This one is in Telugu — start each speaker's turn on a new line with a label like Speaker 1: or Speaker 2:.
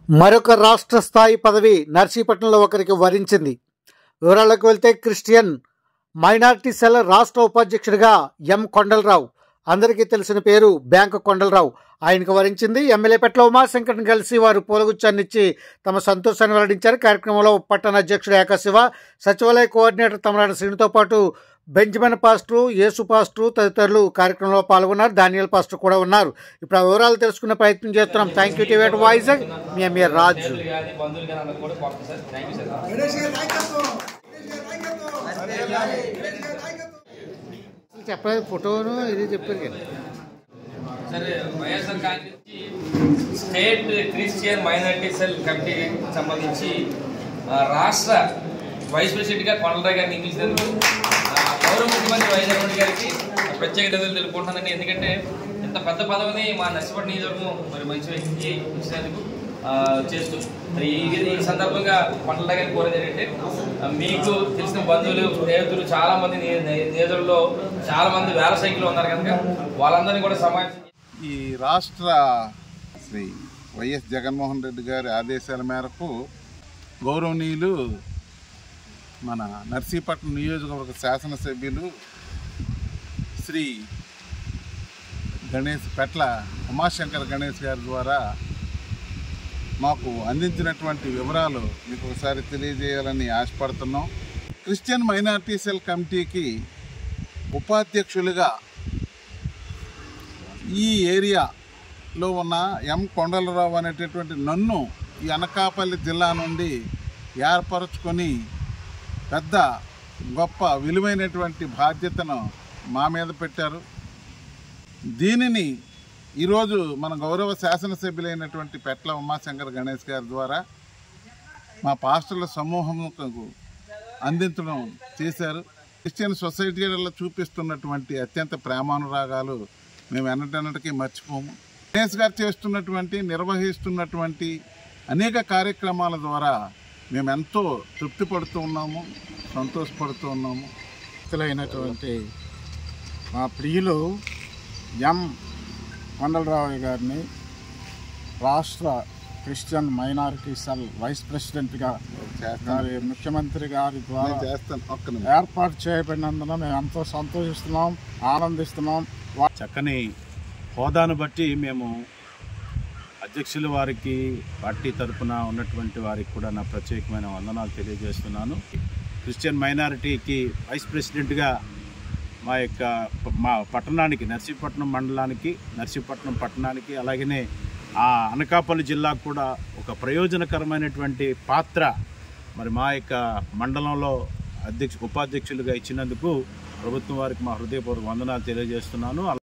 Speaker 1: మరొక రాష్ట్ర స్థాయి పదవి నర్సీపట్నంలో ఒకరికి వరించింది. వివరాలకు వెళ్తే క్రిస్టియన్ మైనారిటీ సెల్ రాష్ట్ర ఉపాధ్యక్షుడిగా ఎం కొండలరావు, అందరికీ తెలిసిన పేరు బ్యాంకు కొండలరావు, ఆయనకు వరించింది. ఎమ్మెల్యే పెట్ల ఉమాశంకర్ని కలిసి వారు పూలగుచ్చాన్నిచ్చి తమ సంతోషాన్ని వెల్లడించారు. కార్యక్రమంలో పట్టణ అధ్యక్షుడు ఏకశివ, సచివాలయ కోఆర్డినేటర్ తమరాడ శ్రీనితో పాటు బెంజమిన్ పాస్టర్, యేసు పాస్టర్ తదితరులు కార్యక్రమంలో పాల్గొన్నారు. దానియల్ పాస్టర్ కూడా ఉన్నారు. ఇప్పుడు ఆ వివరాలు తెలుసుకునే ప్రయత్నం చేస్తున్నాం. థ్యాంక్ యూ టీవీ వాయిజాగ్, మీ ఎంఏ రాజు. చెప్పలేదు ఫోటోను ఇది చెప్పారు కదా
Speaker 2: సరే. YSR Congress state Christian minority cell కమిటీకి సంబంధించి రాష్ట్ర వైస్ ప్రెసిడెంట్గా కొండలరావు గారిని నియమించినందుకు గౌరవ ముఖ్యమంత్రి వైఎస్ జగన్మోహన్ గారికి ప్రత్యేక ధన్యవాదాలు తెలుపుకుంటున్నానండి. ఎందుకంటే ఇంత పెద్ద పదవిని మా నర్సీపట్నం నియోజకవర్గం మరి మంచి వ్యక్తికి ఇచ్చినందుకు చేస్తూ మరి ఈ సందర్భంగా కొండలరావు గారిని కోరేది ఏంటంటే, మీకు తెలిసిన బంధువులు స్నేహితులు చాలా మంది నియోజకవర్గంలో చాలా మంది వేల సంఖ్యలో ఉన్నారు కనుక వాళ్ళందరినీ కూడా సమావేశం
Speaker 3: ఈ రాష్ట్ర శ్రీ వైఎస్ జగన్మోహన్ రెడ్డి గారి ఆదేశాల మేరకు గౌరవనీయులు మన నర్సీపట్నం నియోజకవర్గ శాసనసభ్యులు శ్రీ పెట్ల ఉమాశంకర్ గణేష్ గారి ద్వారా మాకు అందించినటువంటి వివరాలు మీకు ఒకసారి తెలియజేయాలని ఆశపడుతున్నాం. క్రిస్టియన్ మైనారిటీ సెల్ కమిటీకి ఉపాధ్యక్షులుగా ఈ ఏరియాలో ఉన్న ఎం కొండలరావు అనేటటువంటి నన్ను ఈ అనకాపల్లి జిల్లా నుండి ఏర్పరచుకొని పెద్ద గొప్ప విలువైనటువంటి బాధ్యతను మా మీద పెట్టారు. దీనిని ఈరోజు మన గౌరవ శాసనసభ్యులైనటువంటి పెట్ల ఉమాశంకర్ గణేష్ గారి ద్వారా మా పాస్టర్ల సమూహంకు అందించడం చేశారు. క్రిస్టియన్ సొసైటీలలో చూపిస్తున్నటువంటి అత్యంత ప్రేమానురాగాలు మేము ఎన్నటన్నటికీ మర్చిపోము. గణేష్ గారు చేస్తున్నటువంటి నిర్వహిస్తున్నటువంటి అనేక కార్యక్రమాల ద్వారా మేము ఎంతో తృప్తి పడుతూ ఉన్నాము, సంతోషపడుతూ ఉన్నాము.
Speaker 4: అయినటువంటి మా ప్రియులు ఎం కొండలరావు గారిని రాష్ట్ర క్రిస్టియన్ మైనారిటీ సెల్ వైస్ ప్రెసిడెంట్గా ముఖ్యమంత్రి గారి ద్వారా ఏర్పాటు చేయబడినందున మేము ఎంతో సంతోషిస్తున్నాం, ఆనందిస్తున్నాం.
Speaker 5: చక్కని హోదాను బట్టి మేము అధ్యక్షుల వారికి, పార్టీ తరఫున ఉన్నటువంటి వారికి కూడా నా ప్రత్యేకమైన వందనాలు తెలియజేస్తున్నాను. క్రిస్టియన్ మైనారిటీకి వైస్ ప్రెసిడెంట్గా మా పట్టణానికి, నర్సీపట్నం మండలానికి, నర్సీపట్నం పట్టణానికి, అలాగనే ఆ అనకాపల్లి జిల్లాకు కూడా ఒక ప్రయోజనకరమైనటువంటి పాత్ర మరి మా యొక్క మండలంలో ఉపాధ్యక్షులుగా ఇచ్చినందుకు ప్రభుత్వం వారికి మా హృదయపూర్వక వందనాలు తెలియజేస్తున్నాను.